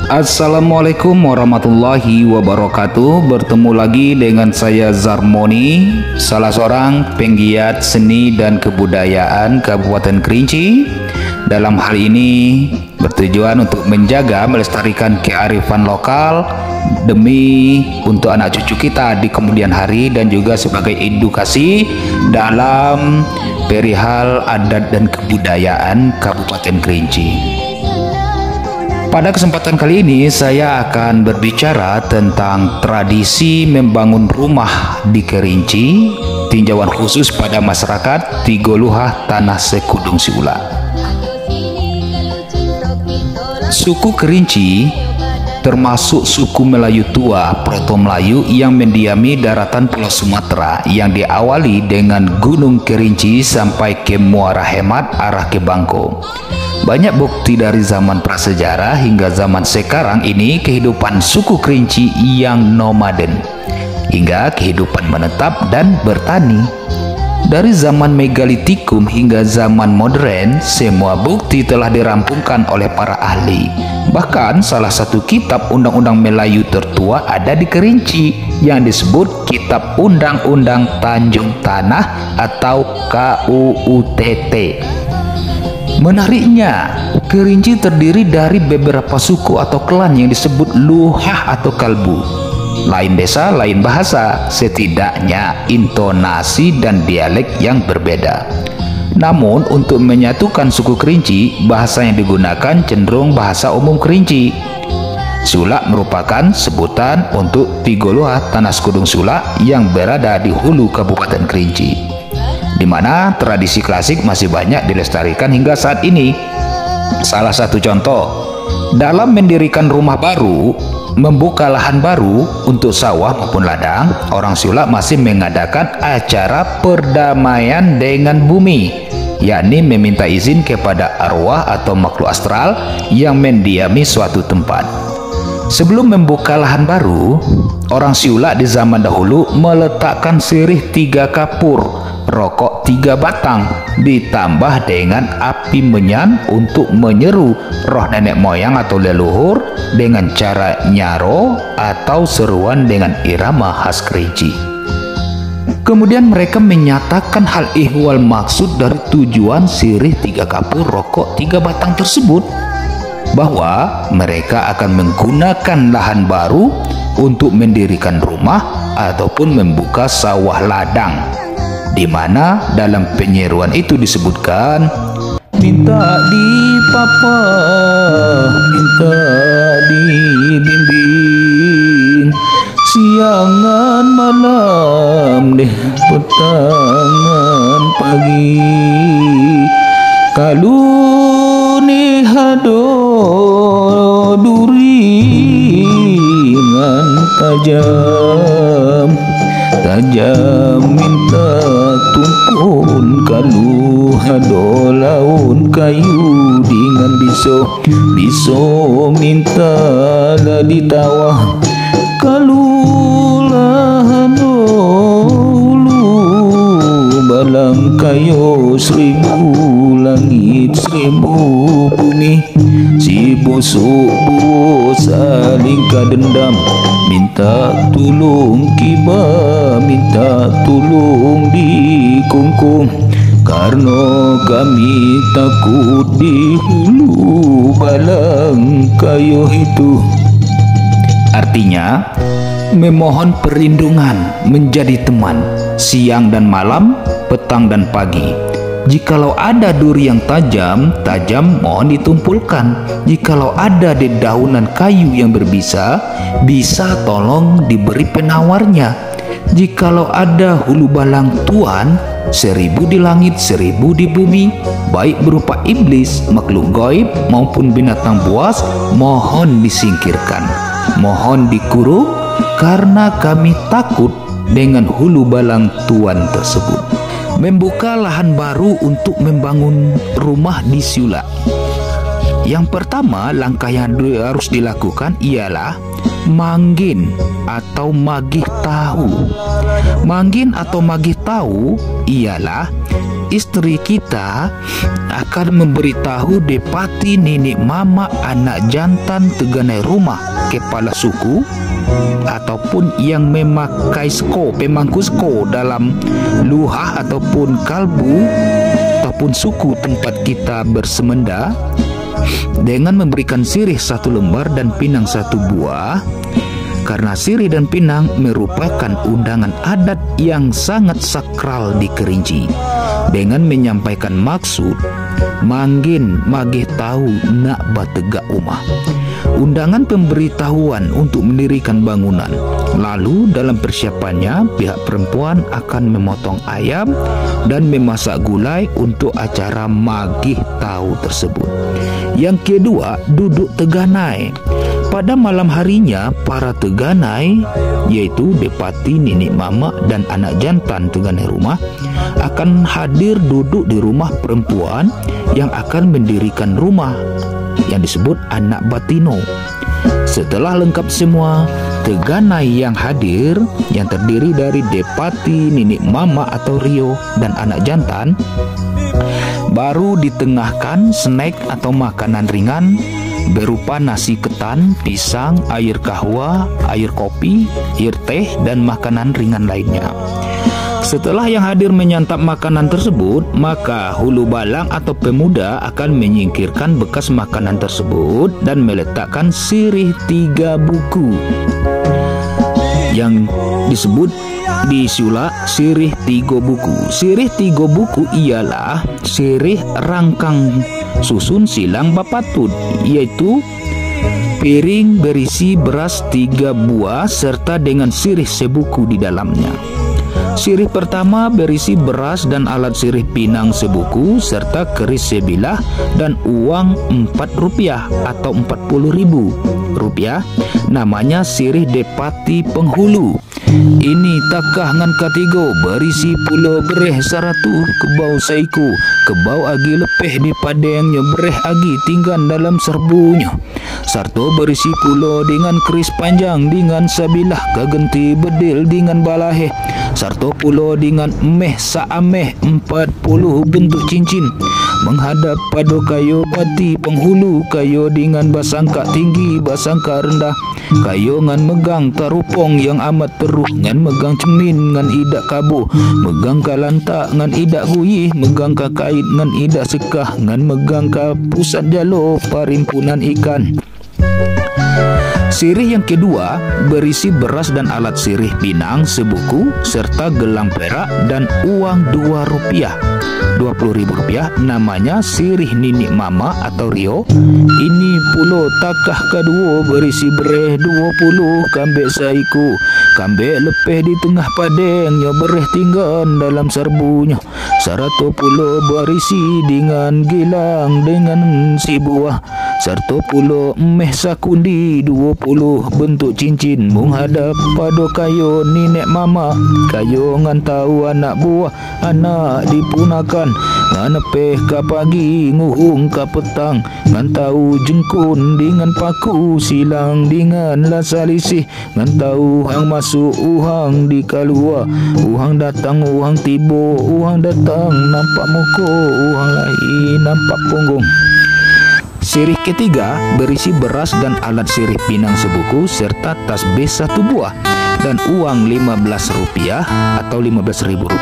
Assalamualaikum warahmatullahi wabarakatuh. Bertemu lagi dengan saya Zarmoni, salah seorang penggiat seni dan kebudayaan Kabupaten Kerinci. Dalam hal ini bertujuan untuk menjaga melestarikan kearifan lokal demi untuk anak cucu kita di kemudian hari, dan juga sebagai edukasi dalam perihal adat dan kebudayaan Kabupaten Kerinci. Pada kesempatan kali ini saya akan berbicara tentang tradisi membangun rumah di Kerinci, tinjauan khusus pada masyarakat Tigoluha Tanah Sekudung Siula. Suku Kerinci termasuk suku Melayu tua Proto Melayu yang mendiami daratan Pulau Sumatera yang diawali dengan Gunung Kerinci sampai ke Muara Hemat arah ke Bangko. Banyak bukti dari zaman prasejarah hingga zaman sekarang ini kehidupan suku Kerinci yang nomaden hingga kehidupan menetap dan bertani. Dari zaman megalitikum hingga zaman modern, semua bukti telah dirampungkan oleh para ahli. Bahkan salah satu kitab undang-undang Melayu tertua ada di Kerinci yang disebut Kitab Undang-Undang Tanjung Tanah atau KUUTT. Menariknya, Kerinci terdiri dari beberapa suku atau klan yang disebut Luhah atau Kalbu. Lain desa, lain bahasa, setidaknya intonasi dan dialek yang berbeda. Namun, untuk menyatukan suku Kerinci, bahasa yang digunakan cenderung bahasa umum Kerinci. Sulak merupakan sebutan untuk Tigoluha Tanah Sekudung Siula yang berada di hulu Kabupaten Kerinci, di mana tradisi klasik masih banyak dilestarikan hingga saat ini. Salah satu contoh, dalam mendirikan rumah baru, membuka lahan baru untuk sawah maupun ladang, orang Siula masih mengadakan acara perdamaian dengan bumi, yakni meminta izin kepada arwah atau makhluk astral yang mendiami suatu tempat. Sebelum membuka lahan baru, orang Siula di zaman dahulu meletakkan sirih 3 kapur, rokok 3 batang, ditambah dengan api menyan untuk menyeru roh nenek moyang atau leluhur dengan cara nyaro atau seruan dengan irama khas Kerinci. Kemudian mereka menyatakan hal ihwal maksud dari tujuan sirih 3 kapur rokok 3 batang tersebut, bahwa mereka akan menggunakan lahan baru untuk mendirikan rumah ataupun membuka sawah ladang, di mana dalam penyeruan itu disebutkan, minta dipapa, minta dibimbing, siangan malam deh petangan pagi, kaluni hado duringan tajam, tajam minta tumpun kalu hado laun kayu dengan biso minta lah ditawah kalu lahano balang kayu 1000 langit 1000 bumi, si bosok saling kadendam, minta tolong kiba, minta tolong dikungkung, karena kami takut di hulu balang kayu itu. Artinya, memohon perlindungan menjadi teman siang dan malam, petang dan pagi. Jikalau ada duri yang tajam, mohon ditumpulkan. Jikalau ada dedaunan kayu yang berbisa, bisa tolong diberi penawarnya. Jikalau ada hulu balang tuan, 1000 di langit 1000 di bumi, baik berupa iblis, makhluk gaib maupun binatang buas, mohon disingkirkan, mohon dikurung, karena kami takut dengan hulu balang tuan tersebut. Membuka lahan baru untuk membangun rumah di Siula. Yang pertama, langkah yang harus dilakukan ialah manggin atau magih tahu. Manggin atau magih tahu ialah istri kita akan memberitahu depati nenek mama anak jantan teganai rumah kepala suku ataupun yang memakai pemangku sko dalam luhah ataupun kalbu ataupun suku tempat kita bersemenda, dengan memberikan sirih 1 lembar dan pinang 1 buah. Karena sirih dan pinang merupakan undangan adat yang sangat sakral di Kerinci, dengan menyampaikan maksud mangin magih tahu nak bategak umah, undangan pemberitahuan untuk mendirikan bangunan. Lalu dalam persiapannya pihak perempuan akan memotong ayam dan memasak gulai untuk acara magih tahu tersebut. Yang kedua, duduk teganai. Pada malam harinya, para teganai, yaitu depati, nenek mama, dan anak jantan teganai rumah, akan hadir duduk di rumah perempuan yang akan mendirikan rumah yang disebut anak batino. Setelah lengkap semua, teganai yang hadir yang terdiri dari depati, nenek mama atau Rio, dan anak jantan, baru ditengahkan snack atau makanan ringan berupa nasi ketan, pisang, air kahwa, air kopi, air teh, dan makanan ringan lainnya. Setelah yang hadir menyantap makanan tersebut, maka hulu balang atau pemuda akan menyingkirkan bekas makanan tersebut dan meletakkan sirih 3 buku yang disebut di Sula sirih 3 buku. Sirih 3 buku ialah sirih rangkang susun silang bapatut, yaitu piring berisi beras 3 buah serta dengan sirih sebuku di dalamnya. Sirih pertama berisi beras dan alat sirih pinang sebuku serta keris sebilah dan uang Rp4 atau Rp40.000. Namanya sirih depati penghulu. Ini takah ngan katigo berisi pulau bereh 100 kebau saiku, kebau agi lepeh di padengnya bereh agi tinggan dalam serbunya. Sarto berisi pulau dengan keris panjang dengan sabilah kagenti bedil dengan balahe. Sarto pulau dengan meh saameh 40 bentuk cincin menghadap pada kayu pati penghulu, kayu dengan basangka tinggi basangka rendah, kayu ngan megang tarupong yang amat teruh, ngan megang cemin ngan idak kabu, megang kalanta ngan idak guyih, megang kakait ngan idak sekah, ngan megang ka pusat jalo parimpunan ikan. Sirih yang kedua berisi beras dan alat sirih pinang sebuku serta gelang perak dan uang Rp2, Rp20.000. Namanya sirih nenek mama atau Rio. Ini pulau takah kedua berisi bereh 20 kambek saiku, kambek lepeh di tengah padengnya bereh tinggan dalam serbunya. 100 pulau berisi dengan gilang dengan si buah, 100 pulau meh sakundi 20 bentuk cincin menghadap pada kayu nenek mama, kayu ngan tahu anak buah anak dipunakan, ngan peh ka pagi nguhung ka petang, ngan tahu jengkun dengan paku silang dengan lasalisih, ngan tahu hang masuk uhang di kalua, uhang datang uhang tibo, uhang datang nampak muka, uhang lain nampak punggung. Sirih ketiga berisi beras dan alat sirih pinang sebuku serta tasbih 1 buah dan uang Rp15 atau Rp15.000.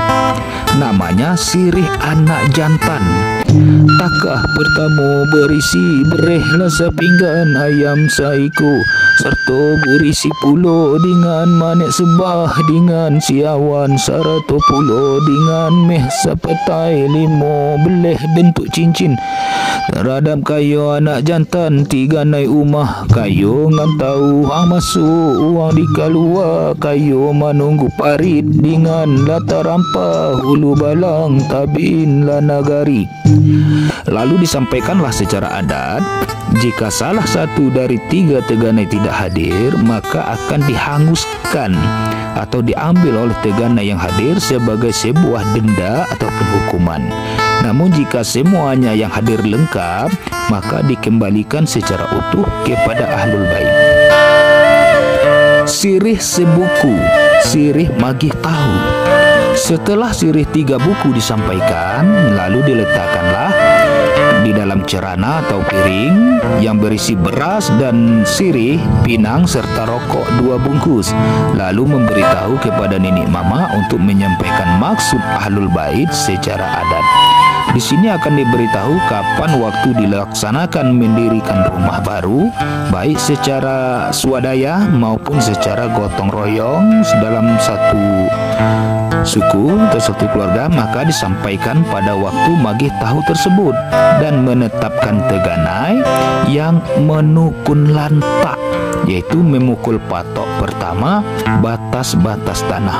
Namanya sirih anak jantan. Takah pertama berisi bereh lasa pinggan ayam saiku, serta berisi pulau dengan manik sebah dengan siawan, 100 pulau dengan meh sapetai 5 beleh bentuk cincin. Terhadap kayu anak jantan 3 naik umah, kayu ngan tahu hang masuk uang di kalua, kayu menunggu parit dengan latar rampa hulu balang tabin lanagari. Lalu disampaikanlah secara adat, jika salah satu dari 3 teganai tidak hadir, maka akan dihanguskan atau diambil oleh teganai yang hadir sebagai sebuah denda ataupun hukuman. Namun jika semuanya yang hadir lengkap, maka dikembalikan secara utuh kepada ahlul bait. Sirih sebuku, sirih magih tahu. Setelah sirih 3 buku disampaikan, lalu diletakkanlah di dalam cerana atau piring yang berisi beras dan sirih, pinang serta rokok 2 bungkus. Lalu memberitahu kepada nenek mama untuk menyampaikan maksud ahlul bait secara adat. Di sini akan diberitahu kapan waktu dilaksanakan mendirikan rumah baru, baik secara swadaya maupun secara gotong royong dalam satu suku atau satu keluarga, maka disampaikan pada waktu magih tahu tersebut dan menetapkan teganai yang menukun lantak, yaitu memukul patok pertama batas-batas tanah.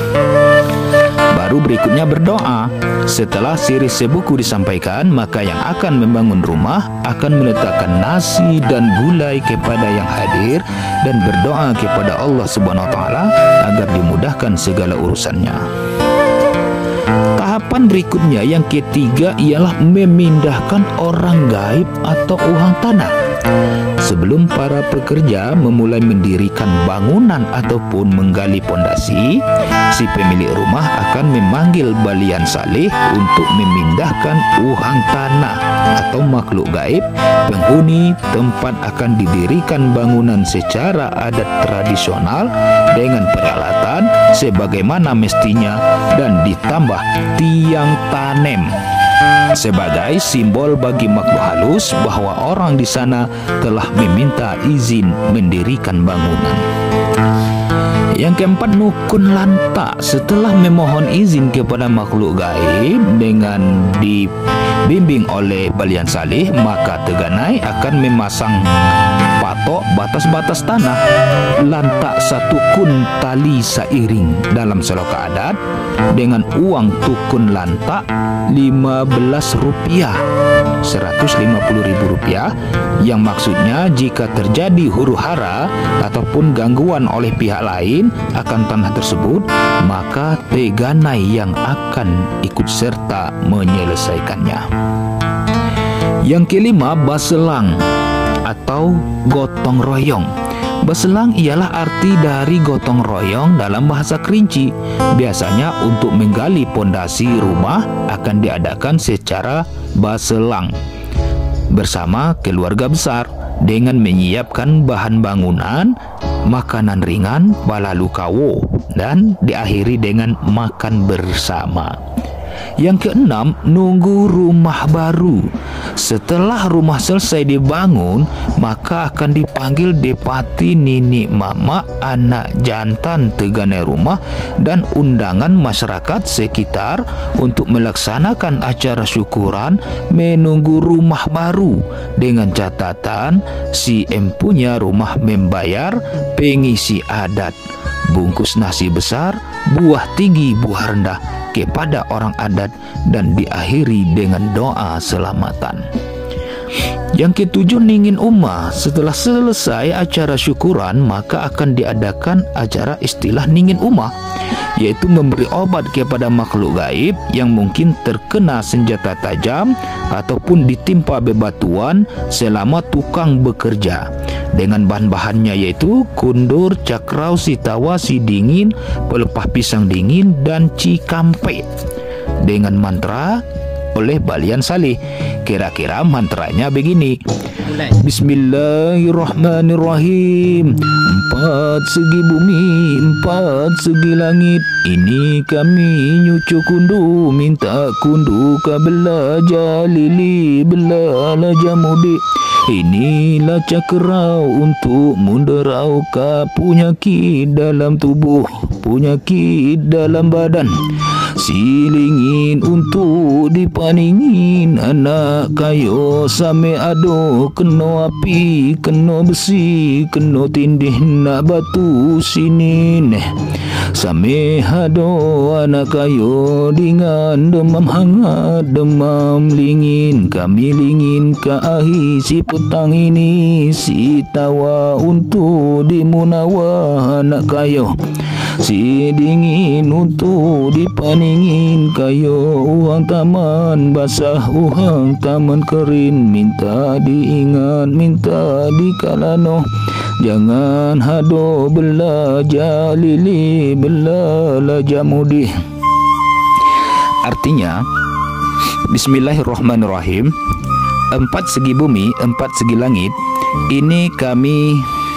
Baru berikutnya berdoa. Setelah sirih sebuku disampaikan, maka yang akan membangun rumah akan meletakkan nasi dan gulai kepada yang hadir dan berdoa kepada Allah Subhanahu wa taala agar dimudahkan segala urusannya. Tahapan berikutnya yang ketiga ialah memindahkan orang gaib atau uhang tanah. Sebelum para pekerja memulai mendirikan bangunan ataupun menggali pondasi, si pemilik rumah akan memanggil balian saleh untuk memindahkan uhang tanah atau makhluk gaib penghuni tempat akan didirikan bangunan secara adat tradisional dengan peralatan sebagaimana mestinya dan ditambah tiang tanem sebagai simbol bagi makhluk halus bahwa orang di sana telah meminta izin mendirikan bangunan. Yang keempat, nukun lantak. Setelah memohon izin kepada makhluk gaib dengan dibimbing oleh balian saleh, maka teganai akan memasang patok batas-batas tanah lantak 1 kun tali sairing dalam seloka adat dengan uang tukun lantak Rp15, Rp150.000, yang maksudnya jika terjadi huru-hara ataupun gangguan oleh pihak lain akan tanah tersebut, maka teganai yang akan ikut serta menyelesaikannya. Yang kelima, baselang atau gotong royong. Baselang ialah arti dari gotong royong dalam bahasa Kerinci. Biasanya untuk menggali pondasi rumah akan diadakan secara baselang bersama keluarga besar dengan menyiapkan bahan bangunan, makanan ringan, balalu kawo, dan diakhiri dengan makan bersama. Yang keenam, nunggu rumah baru. Setelah rumah selesai dibangun, maka akan dipanggil depati nenek mama, anak jantan teganai rumah dan undangan masyarakat sekitar untuk melaksanakan acara syukuran menunggu rumah baru dengan catatan si empunya rumah membayar pengisi adat, bungkus nasi besar, buah tinggi, buah rendah kepada orang adat dan diakhiri dengan doa selamatan. Yang ketujuh, ningin umah. Setelah selesai acara syukuran, maka akan diadakan acara istilah ningin umah, yaitu memberi obat kepada makhluk gaib yang mungkin terkena senjata tajam ataupun ditimpa bebatuan selama tukang bekerja, dengan bahan-bahannya yaitu kundur, cakrau, sitawa, si dingin, pelepah pisang dingin, dan cikampe dengan mantra oleh balian saleh. Kira-kira mantranya begini: Bismillahirrahmanirrahim. 4 segi bumi, 4 segi langit, ini kami nyucu kundu, minta kundu ka bela jalili, bela la jamudi. Inilah cakrau untuk munderau ka penyakit dalam tubuh, penyakit dalam badan. Silingin untuk dipaningin, anak kayo same ado, kena api, kena besi, kena tindih nak batu sinin. Same ado anak kayo dengan demam hangat, demam lingin, kami lingin ke ahi si petang ini, si tawa untuk dimunawa anak kayo. Si dingin untuk dipaningin, kayo uang taman basah, uang taman kering, minta diingat, minta dikalano. Jangan hado bela jalili, bela la jamudi. Artinya, bismillahirrahmanirrahim, 4 segi bumi, 4 segi langit, ini kami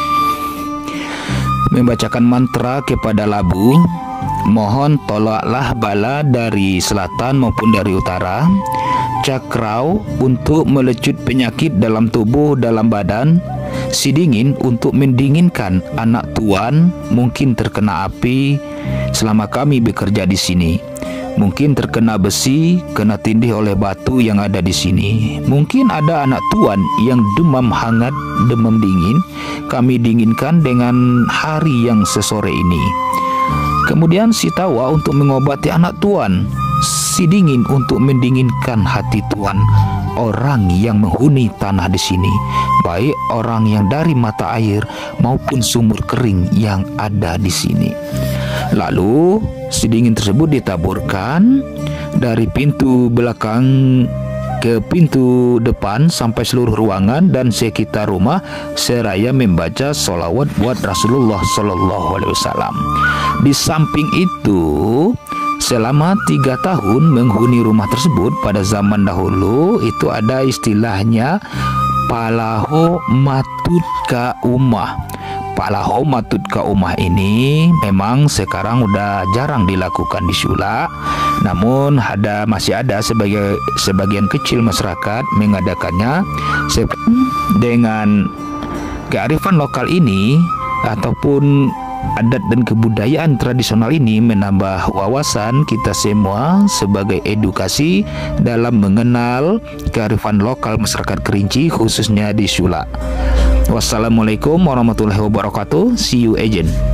membacakan mantra kepada Labu. Mohon tolaklah bala dari selatan maupun dari utara, Cakrau untuk melecut penyakit dalam tubuh, dalam badan, Sidingin untuk mendinginkan anak tuan mungkin terkena api selama kami bekerja di sini. Mungkin terkena besi, kena tindih oleh batu yang ada di sini. Mungkin ada anak tuan yang demam hangat, demam dingin, kami dinginkan dengan hari yang sesore ini. Kemudian si Tawa untuk mengobati anak tuan, si dingin untuk mendinginkan hati tuan. Orang yang menghuni tanah di sini, baik orang yang dari mata air maupun sumur kering yang ada di sini. Lalu si dingin tersebut ditaburkan dari pintu belakang ke pintu depan sampai seluruh ruangan dan sekitar rumah, seraya membaca sholawat buat Rasulullah Sallallahu Alaihi Wasallam. Di samping itu, selama 3 tahun menghuni rumah tersebut, pada zaman dahulu itu ada istilahnya Palaho Matut Ka Umah. Palaho Matut Ka Umah ini memang sekarang udah jarang dilakukan di Sula, namun masih ada sebagian kecil masyarakat mengadakannya. Dengan kearifan lokal ini ataupun adat dan kebudayaan tradisional ini menambah wawasan kita semua sebagai edukasi dalam mengenal kearifan lokal masyarakat Kerinci, khususnya di Sula. Wassalamualaikum warahmatullahi wabarakatuh. See you agent.